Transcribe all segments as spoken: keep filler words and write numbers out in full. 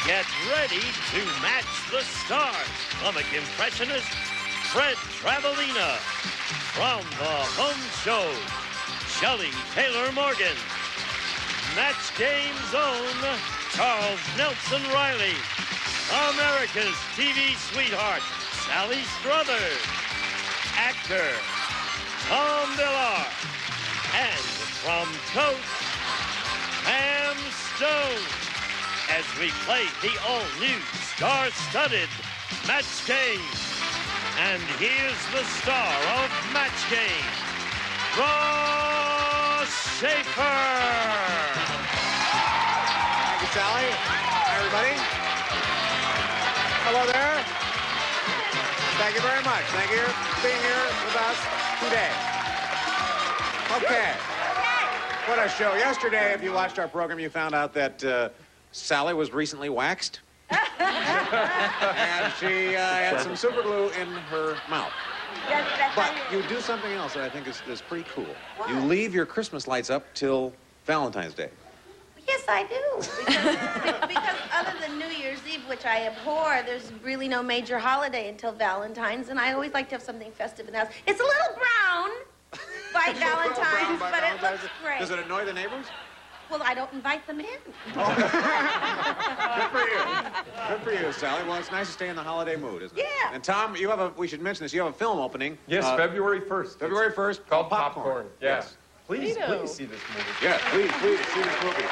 Get ready to match the stars. Comic impressionist Fred Travalena. From the home show, Shelley Taylor Morgan. Match Game's own Charles Nelson Reilly. America's T V sweetheart, Sally Struthers. Actor, Tom Villard. And from Coach, Pam Stone. As we play the all-new star-studded Match Game. And here's the star of Match Game, Ross Schaefer. Thank you, Sally. Hi, everybody. Hello there. Thank you very much. Thank you for being here with us today. Okay. What a show. Yesterday, if you watched our program, you found out that uh, Sally was recently waxed. And she uh, had some super glue in her mouth. Yes, that's But you do something else that I think is, is pretty cool. What? You leave your Christmas lights up till Valentine's Day. Yes, I do. Because, because other than New Year's Eve, which I abhor, there's really no major holiday until Valentine's, and I always like to have something festive in the house. It's a little brown by Valentine's, by but Valentine's. it looks great. Does it annoy the neighbors? Well, I don't invite them in. Oh. Good for you. Good for you, Sally. Well, it's nice to stay in the holiday mood, isn't it? Yeah. And Tom, you have a, we should mention this, you have a film opening. Yes, uh, February first. February first. Called Popcorn. Popcorn. Yes. Yes. Please, please see this movie. Yes, please, please see this movie.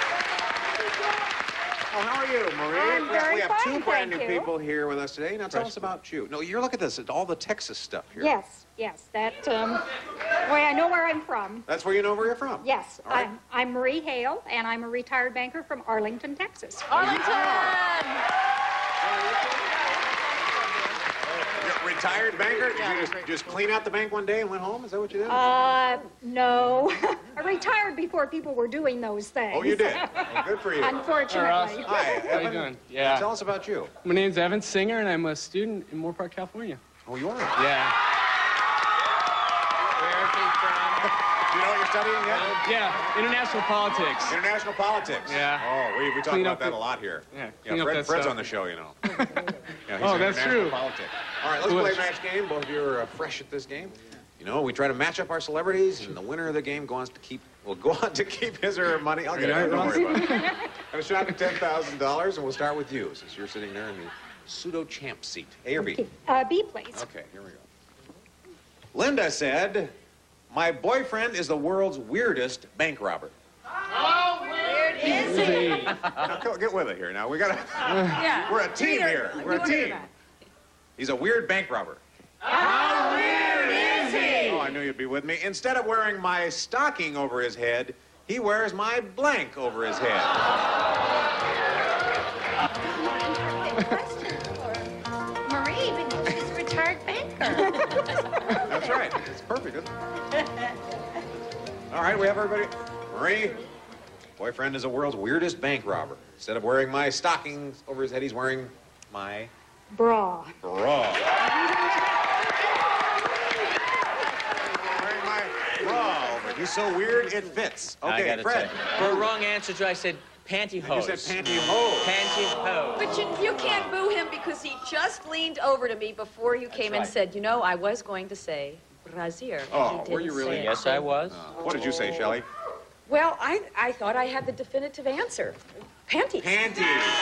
Oh, how are you, Marie? I'm we have, very we have fine, two brand new thank you. people here with us today. Now, tell Fresh us about you. No, you look at this, all the Texas stuff here. Yes, yes, that, um, boy, I know where I'm from. That's where you know where you're from? Yes, All right. I'm, I'm Marie Hale, and I'm a retired banker from Arlington, Texas. Arlington! You're a retired banker? Did you just, just clean out the bank one day and went home? Is that what you did? Uh, no. I retired before people were doing those things. Oh, you did? Well, good for you. Unfortunately. Hi, Evan. How you doing? Yeah. Tell us about you. My name's Evan Singer, and I'm a student in Moore Park, California. Oh, you are? Yeah. Do you know what you're studying yet? Uh, yeah, international politics. International politics. Yeah. Oh, we, we talk Clean about up that the- a lot here. Yeah, Yeah, clean up Fred, that Fred's stuff. on the show, you know. Yeah, he's Oh, in that's international true. Politics. All right, let's Well, play it's- match game. Both of you are uh, fresh at this game. You know, we try to match up our celebrities, and the winner of the game goes on to keep, will go on to keep his or her money. I'll get it. Don't worry about it. Got a shot at ten thousand dollars, and we'll start with you, since you're sitting there in the pseudo-champ seat. A or B? Okay. Uh, B, please. Okay, here we go. Linda said, my boyfriend is the world's weirdest bank robber. How weird is he? Now, go- get with it here. Now, we gotta, Yeah. we're a team here. We're a team. He's a weird bank robber. How weird is he? Oh, I knew you'd be with me. Instead of wearing my stocking over his head, he wears my blank over his head. Question for Marie, because she's a retired banker. That's right. It's perfect, isn't it? All right, we have everybody. Marie, boyfriend is the world's weirdest bank robber. Instead of wearing my stockings over his head, he's wearing my Bra. bra. Wearing my bra over. He's so weird, it fits. I Okay, gotta Fred. tell you. For a wrong answer, Joe, I said pantyhose. You said pantyhose. Pantyhose. But you, you can't boo him because he just leaned over to me before you came right. and said, you know, I was going to say brassiere. and Oh, he were you didn't really? say it. Yes, I was. What did you say, Shelley? Well, I, I thought I had the definitive answer. Panties. Panties.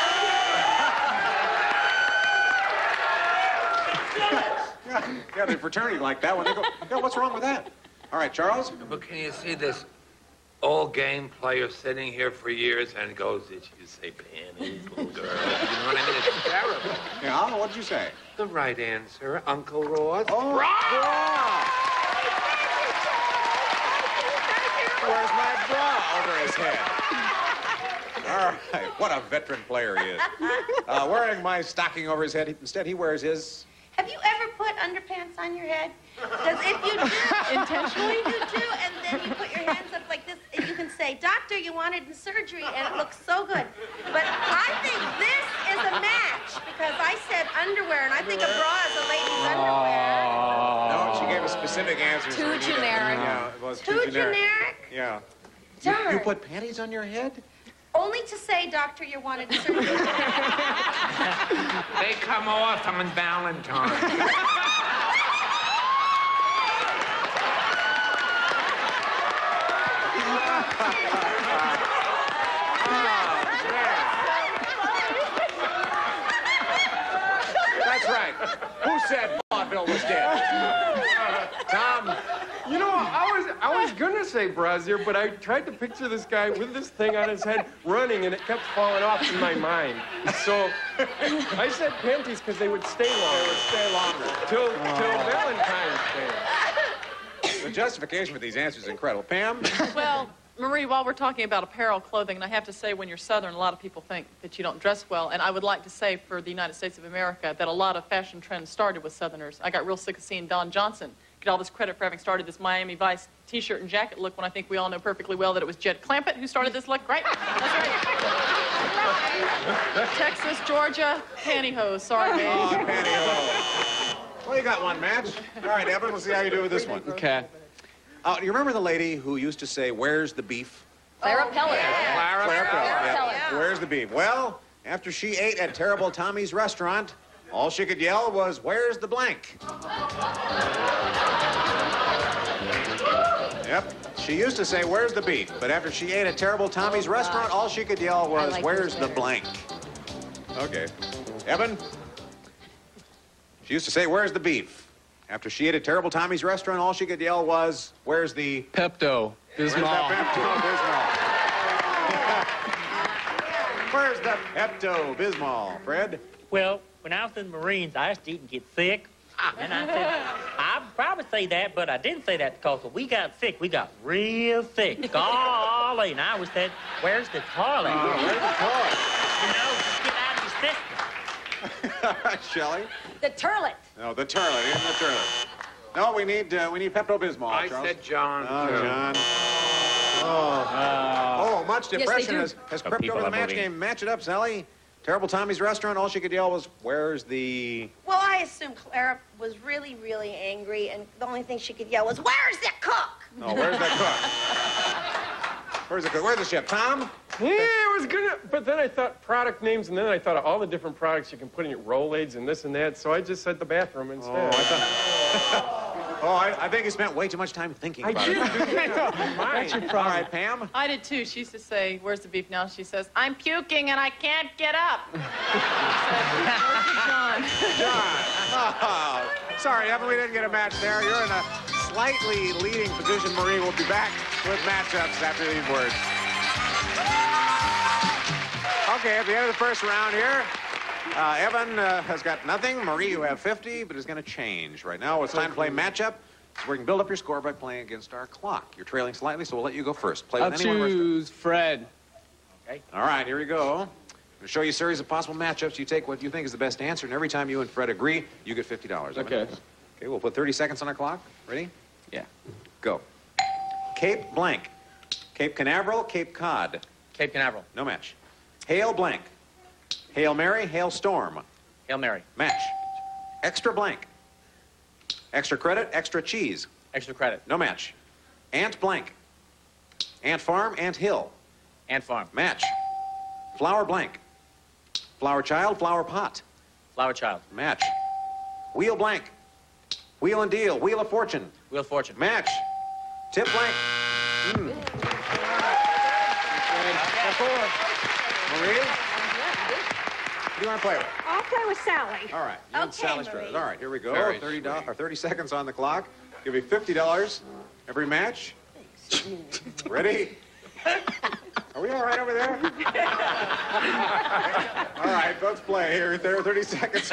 yeah, yeah, the fraternity like that when they go, yeah, what's wrong with that? All right, Charles? But can you see this old game player sitting here for years and goes, did you say panties, little girl? You know what I mean? It's terrible. Yeah, what did you say? The right answer, Uncle Ross. Oh, bra! Where's my bra over his head? All right, what a veteran player he is. Uh, wearing my stocking over his head, he, instead he wears his... Have you ever put underpants on your head? Because if you do, Intentionally? you do, and then you put your hands up like this, and you can say, doctor, you wanted in surgery, and it looks so good. But I think this is a match, because I said underwear, and I think a bra is a lady's underwear. No, she gave a specific answer. so Too we need to- generic. Yeah, it was too, Too generic? Yeah. You, Darn. you put panties on your head? Oh, Only to say, doctor, you're wanted to surgery. They come off on Valentine's. That's right. Who said vaudeville was dead? Tom. You know, I was I was gonna say Brazier, but I tried to picture this guy with this thing on his head running, and it kept falling off in my mind. So I said panties because they would stay longer. They would stay longer till till Valentine's Day. The justification for these answers is incredible. Pam? Well, Marie, while we're talking about apparel, clothing, and I have to say, when you're Southern, a lot of people think that you don't dress well. And I would like to say for the United States of America that a lot of fashion trends started with Southerners. I got real sick of seeing Don Johnson get all this credit for having started this Miami Vice T-shirt and jacket look when I think we all know perfectly well that it was Jed Clampett who started this look, right? That's right. Texas, Georgia, pantyhose. Sorry, baby. Oh, pantyhose. Well, you got one match. All right, Evan, we'll see how you do with this one. Okay. Uh, you remember the lady who used to say, "Where's the beef?" Clara Pellet. Clara, Clara Pellet. Yeah. Pellet. Where's the beef? Well, after she ate at Terrible Tommy's restaurant, all she could yell was, "Where's the blank?" Yep. She used to say, "Where's the beef?" But after she ate at Terrible Tommy's Oh, restaurant, all she could yell was, like "Where's this the better." blank?" Okay. Evan? She used to say, "Where's the beef?" After she ate at Terrible Tommy's restaurant, all she could yell was, "Where's the..." Pepto Bismol. Where's the Pepto Bismol, Fred? Well, when I was in the Marines, I used to eat and get sick. And I said, I'd probably say that, but I didn't say that because when we got sick, we got real sick. Golly, and I always said, "Where's the toilet?" Oh, where's the toilet? You know, just get out of your system. All right, Shelley. The turlet. No, the turlet, in the turlet. No, we need uh, we need Pepto Bismol. I Charles. said John. Oh, too. John. Oh, oh, much Yes, depression they do. has, has Some crept people over the are match moving. game. Match it up, Sally. Terrible Tommy's restaurant. All she could yell was, "Where's the..." Well, I assume Clara was really, really angry, and the only thing she could yell was, "Where's the cook?" Oh, where's that cook? Where's the cook? Where's the chef? Tom? Yeah, I was gonna, but then I thought product names, and then I thought of all the different products you can put in your Rolaids and this and that, so I just said the bathroom instead. Oh, I thought... oh, I, I think you spent way too much time thinking I about did it. do that. Mine. All right, Pam? I did too. She used to say, "Where's the beef?" Now she says, "I'm puking and I can't get up." John. John. Oh, sorry, Evan, we didn't get a match there. You're in a slightly leading position. Marie will be back with matchups after these words. Okay, at the end of the first round here, uh, Evan uh, has got nothing. Marie, you have fifty, but is going to change. Right now, it's time to play matchup. So we can build up your score by playing against our clock. You're trailing slightly, so we'll let you go first. Play I'll with anyone. choose Fred. Okay. All right, here we go. I'm going to show you a series of possible matchups. You take what you think is the best answer, and every time you and Fred agree, you get fifty dollars. Okay. Okay, we'll put thirty seconds on our clock. Ready? Yeah. Go. Cape blank. Cape Canaveral, Cape Cod. Cape Canaveral. No match. Hail blank. Hail Mary, Hail Storm. Hail Mary. Match. Extra blank. Extra credit, extra cheese. Extra credit. No match. Ant blank. Ant farm, Ant hill. Ant farm. Match. Flower blank. Flower child, flower pot. Flower child. Match. Wheel blank. Wheel and deal, wheel of fortune. Wheel of fortune. Match. Tip blank. Mm. Marie? Who do you want to play with? I'll play with Sally. All right. You and Okay, Sally Marie. Struthers. All right, here we go. Very thirty dollars sweet. or thirty seconds on the clock. Give you fifty dollars every match. Ready? Are we all right over there? All right, let's play. Here, there, thirty seconds.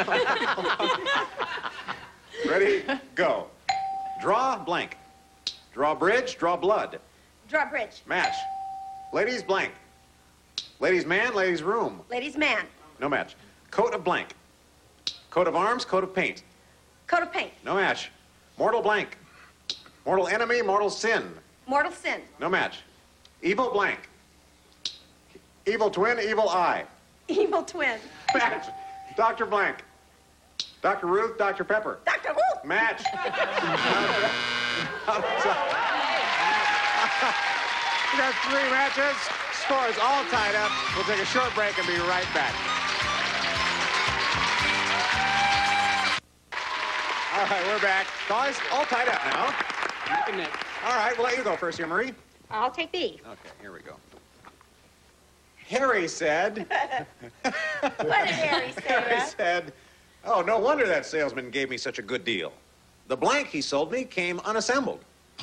Ready? Go. Draw blank. Draw bridge, draw blood. Draw bridge. Match. Ladies blank. Ladies man, ladies room. Ladies man. No match. Coat of blank. Coat of arms, coat of paint. Coat of paint. No match. Mortal blank. Mortal enemy, mortal sin. Mortal sin. No match. Evil blank. Evil twin, evil eye. Evil twin. Match. Doctor blank. Doctor Ruth, Doctor Pepper. Doctor Who? Match. We got three matches. score is all tied up. We'll take a short break and be right back. All right, we're back. Guys, all tied up now. All right, we'll let you go first here, Marie. I'll take B. Okay, here we go. Harry said... What did Harry say? Harry said, oh, no wonder that salesman gave me such a good deal. The blank he sold me came unassembled.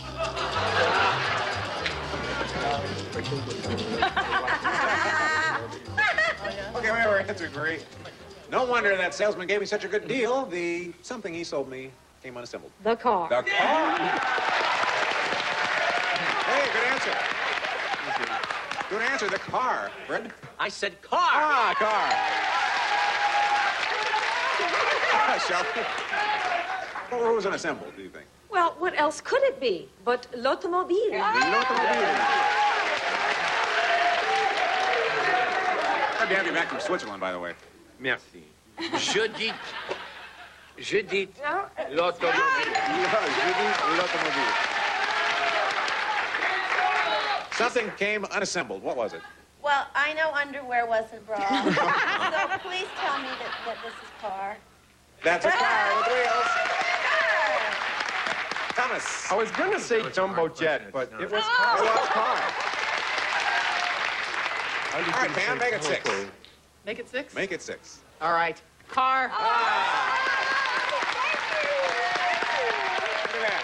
Okay, wait, we're answering, Marie. No wonder that salesman gave me such a good deal. The something he sold me came unassembled. The car. The car. Hey, good answer. Good answer, the car. Fred? I said car. Ah, car. Ah, Shelley. What was unassembled, do you think? Well, what else could it be but l'automobile? L'automobile. Glad to have you back from Switzerland, by the way. Merci. Je dis... Je dis l'automobile. Je dis l'automobile. Something came unassembled. What was it? Well, I know underwear wasn't bra. So please tell me that, that this is car. That's a car with wheels. Thomas. I was going to say jumbo jet, but it was Oh. car. It was car. All right, Pam, make it six. Make it six? Make it six. All right. Car. Look at that.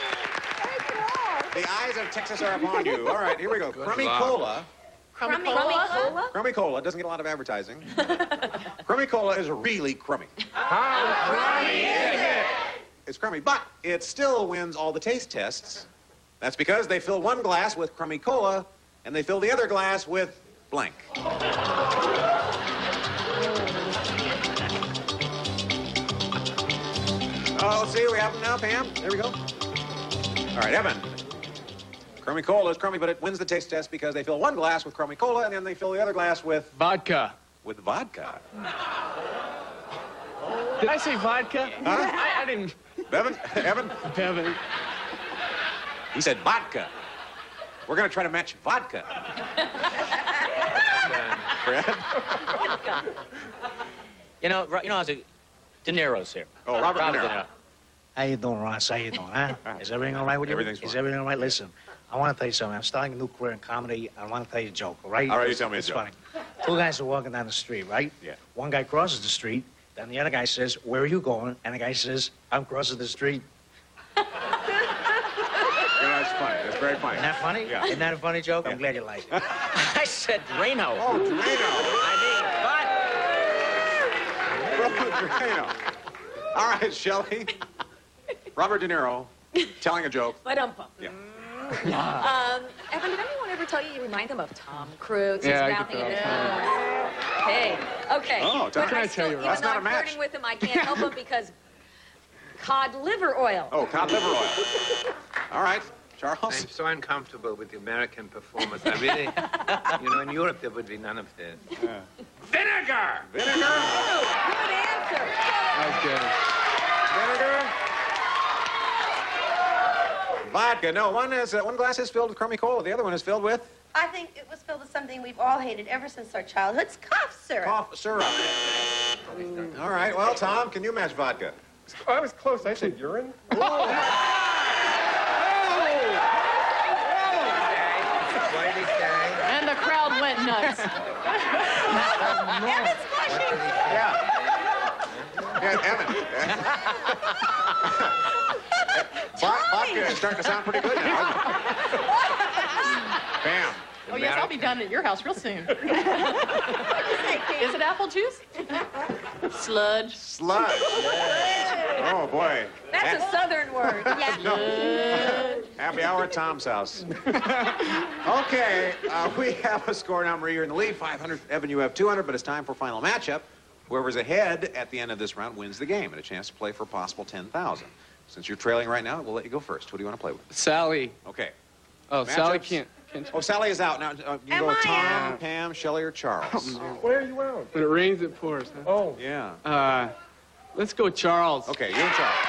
The eyes of Texas are upon you. All right, here we go. Crummy Cola. Crummy Crummy cola? cola? Crummy Cola doesn't get a lot of advertising. Crummy Cola is really crummy. How crummy is it? It's crummy, but it still wins all the taste tests. That's because they fill one glass with Crummy Cola, and they fill the other glass with blank. Oh, let's see, we have them now, Pam. There we go. All right, Evan. Crummy Cola is crummy, but it wins the taste test because they fill one glass with Crummy Cola, and then they fill the other glass with... Vodka. with vodka. Did I say vodka? Huh? I, I didn't. Bevan? Evan? Bevan. He said vodka. We're going to try to match vodka. Fred? You know, Ro- you know, I was a... De Niro's here. Oh, Robert De Niro. How you doing, Ross? How you doing, huh? Is everything all right with you? Everything's Is fine. everything all right? Listen, I want to tell you something. I'm starting a new career in comedy. I want to tell you a joke, all right? All right, you tell me a It's joke. funny. Two guys are walking down the street, right? Yeah. One guy crosses the street, then the other guy says, where are you going? And the guy says, I'm crossing the street. Yeah, that's funny. That's very funny. Isn't that funny? Yeah. Isn't that a funny joke? Yeah. I'm glad you like it. I said Drano. Oh, Drano. I mean, Oh, Drano. All right, Shelley. Robert De Niro telling a joke. But um, Yeah. um, Evan, did anyone ever tell you you remind them of Tom Cruise? Yeah, His I mouthing get and- that Hey, okay. Oh, But Tom- Can I I still, tell you, even Ross? though That's not I'm a match. flirting with him, I can't help him because cod liver oil. Oh, cod liver oil. All right, I'm Charles. so uncomfortable with the American performance. I really, you know, in Europe there would be none of this. Vinegar! Vinegar. Good answer. That was good. Vinegar. Vodka. No, one is uh, one glass is filled with Crummy Cola. The other one is filled with I think it was filled with something we've all hated ever since our childhoods, cough syrup. cough syrup. All right. Well, Tom, can you match vodka? I was close. I said urine. What did he say? And the crowd went nuts. Evan's blushing. Yeah. Yeah, Evan. Vo- Vodka is starting to sound pretty good now, isn't it? Bam. Oh, yes, I'll be down at your house real soon. Is it apple juice? Sludge. Sludge. Oh, boy. That's a southern word. Yeah. No. Happy hour at Tom's house. Okay, uh, we have a score now. Marie, you're in the lead. five hundred. Evan, you have two hundred, but it's time for final matchup. Whoever's ahead at the end of this round wins the game and a chance to play for a possible ten thousand. Since you're trailing right now, we'll let you go first. Who do you want to play with? Sally. Okay. Oh, Sally Matchups? can't. can't Oh, Sally is out. Now, uh, you Am go with I Tom, out? Pam, Shelley, or Charles. Where are you out? When it rains, it pours. Huh? Oh. Yeah. Uh, let's go, Charles. Okay, you and Charles.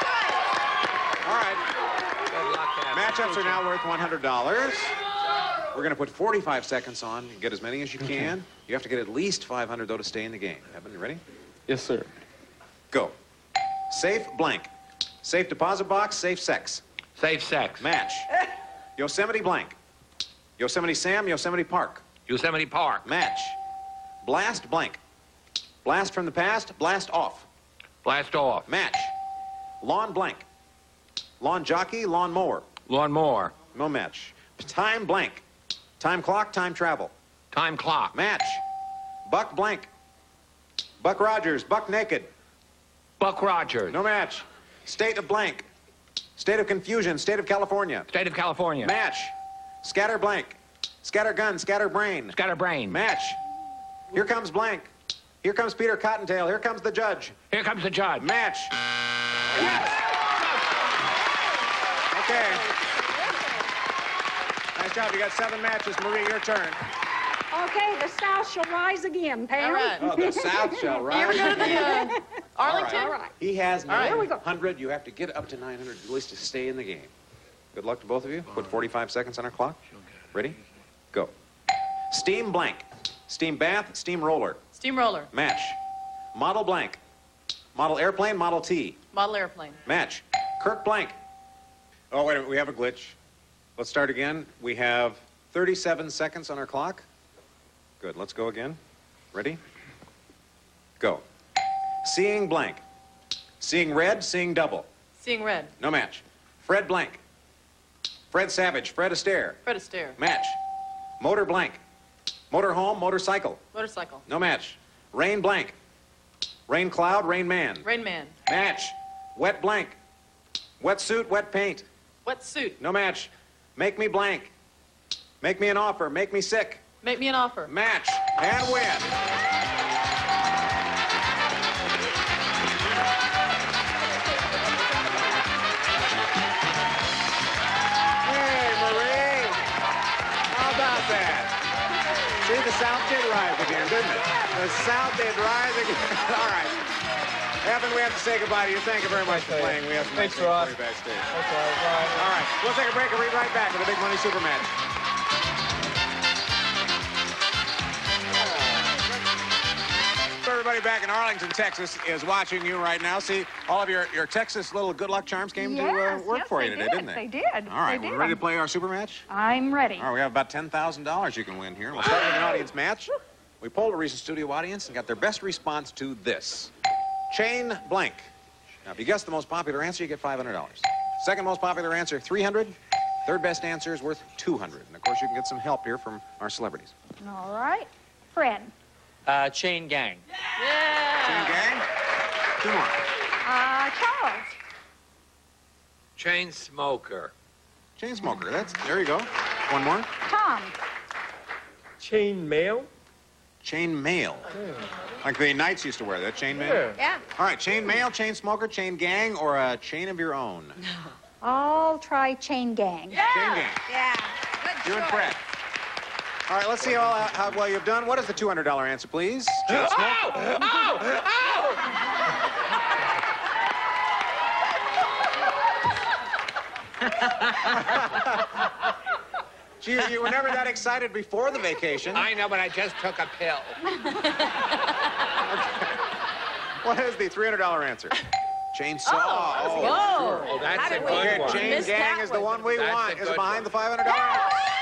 All right. Good luck, Evan. Matchups are now worth one hundred dollars. We're going to put forty-five seconds on. Get as many as you can. Okay. You have to get at least five hundred, though, to stay in the game. Evan, you ready? Yes, sir. Go. Safe blank. Safe deposit box, safe sex. Safe sex. Match. Yosemite blank. Yosemite Sam, Yosemite Park. Yosemite Park. Match. Blast blank. Blast from the past, blast off. Blast off. Match. Lawn blank. Lawn jockey, lawn mower. Lawn mower. No match. Time blank. Time clock, time travel. Time clock. Match. Buck blank. Buck Rogers, buck naked. Buck Rogers. No match. State of blank. State of confusion, state of California. State of California. Match. Scatter blank. Scatter gun, scatter brain. Scatter brain. Match. Here comes blank. Here comes Peter Cottontail. Here comes the judge. Here comes the judge. Match. Yes. Okay. Nice job. You got seven matches. Marie, your turn. Okay, the South shall rise again, Pam. All right. Oh, the South shall rise. Here we go to the again. uh, Arlington. All right. He has right. Here we go. nine hundred. You have to get up to nine hundred at least to stay in the game. Good luck to both of you. Put forty-five seconds on our clock. Ready? Go. Steam blank. Steam bath, steam roller. Steamroller. Match. Model blank. Model airplane, Model T. Model airplane. Match. Kirk blank. Oh, wait a minute. We have a glitch. Let's start again. We have thirty-seven seconds on our clock. Good. Let's go again. Ready? Go. Seeing blank. Seeing red, seeing double. Seeing red. No match. Fred blank. Fred Savage, Fred Astaire. Fred Astaire. Match. Motor blank. Motor home, motorcycle. Motorcycle. No match. Rain blank. Rain cloud, rain man. Rain Man. Match. Wet blank. Wet suit, wet paint. Wet suit. No match. Make me blank. Make me an offer. Make me sick. Make me an offer. Match. And win. Hey, Marie. How about that? See, the South did rise again, didn't it? The South did rise again. All right. Evan, we have to say goodbye to you. Thank you very much for playing. We have some Thanks, nice Ross. things for you backstage. That's all right. Bye. All right. We'll take a break and be right back with a big money super match. Everybody back in Arlington, Texas is watching you right now. See, all of your, your Texas little good luck charms came Yes, to uh, work yes, for you they today, did. didn't they? They did. All right, They we're did. ready to play our super match? I'm ready. All right, we have about ten thousand dollars you can win here. We'll start with an audience match. We polled a recent studio audience and got their best response to this. Chain blank. Now, if you guess the most popular answer, you get five hundred dollars. Second most popular answer, three hundred dollars. Third best answer is worth two hundred dollars. And, of course, you can get some help here from our celebrities. All right. Fred. Uh, chain gang. Yeah. Chain gang? Two more. Uh, Charles. Chain smoker. Chain smoker. That's, there you go. One more. Tom. Chain mail? Chain mail. Like the knights used to wear that, chain mail? Yeah. Yeah. All right, chain mail, chain smoker, chain gang, or a chain of your own? I'll try chain gang. Yeah. Chain gang. Yeah. Good You and choice. Fred. All right, let's see how, how well you've done. What is the two hundred dollar answer, please? Chain smoker. Gee, you were never that excited before the vacation. I know, but I just took a pill. What is the three hundred dollar answer? Chainsaw. Oh, Oh, Oh, that's How a did good we- okay, one. chain missed gang that is the one. one we That's want. a Is it good behind one. the five hundred dollars?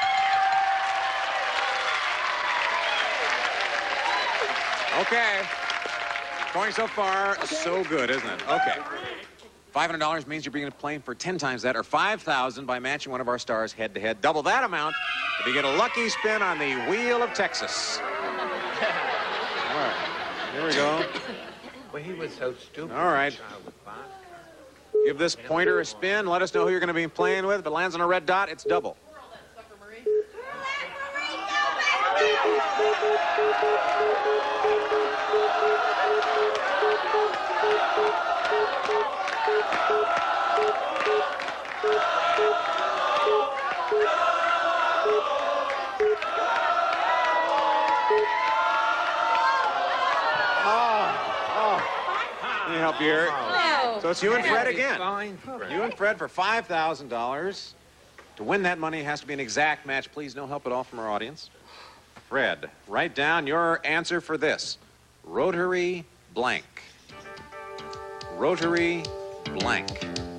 Okay. Going so far, so good, isn't it? Okay. five hundred dollars means you're being playing for ten times that, or five thousand by matching one of our stars head-to-head. Double that amount if you get a lucky spin on the Wheel of Texas. All right. Here we go. Well, he was so stupid. All right. Child with vodka. Give this pointer a spin. Let us know who you're going to be playing with. If it lands on a red dot, it's double. Let me help you here. So it's you and Fred again. Fine, Fred. You and Fred for five thousand dollars. To win that money, it has to be an exact match. Please, no help at all from our audience. Fred, write down your answer for this. Rotary blank. Rotary blank.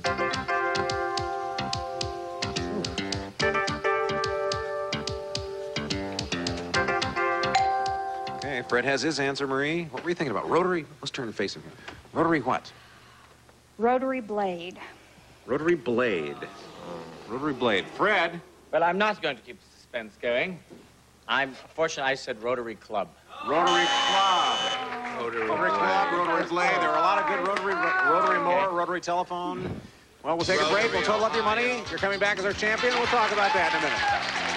Okay, Fred has his answer, Marie. What were you thinking about? Rotary? Let's turn and face him here. Rotary what? Rotary blade. Rotary blade. Rotary blade. Fred? Well, I'm not going to keep the suspense going. I'm fortunate I said Rotary Club. Rotary Club. Rotary, rotary Club, Rotary Blade. There are a lot of good Rotary, Rotary More, Rotary Telephone. Well, we'll take a break. We'll total up your money. You're coming back as our champion. We'll talk about that in a minute.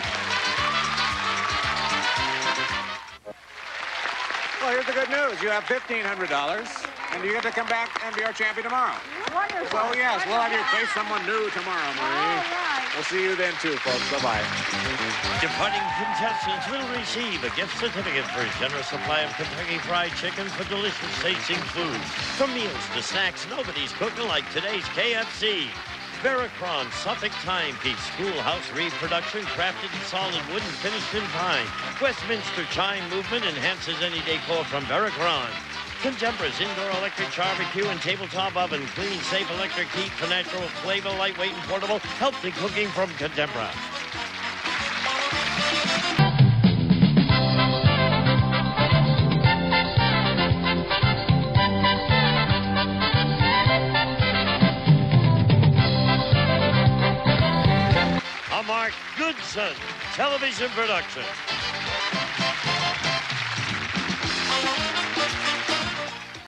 Well, here's the good news. You have fifteen hundred dollars, and you get to come back and be our champion tomorrow. Wonderful. So, yes, we'll have you face someone new tomorrow, Marie. All right. We'll see you then, too, folks. Bye-bye. Departing contestants will receive a gift certificate for a generous supply of Kentucky Fried Chicken for delicious tasting foods. From meals to snacks, nobody's cooking like today's K F C. Veracron Suffolk Timepiece Schoolhouse reproduction, crafted in solid wood and finished in pine. Westminster Chime Movement enhances any decor from Veracron. Contempora's indoor electric barbecue and tabletop oven. Clean, safe electric heat for natural flavor, lightweight and portable. Healthy cooking from Contempora. A Mark Goodson television production.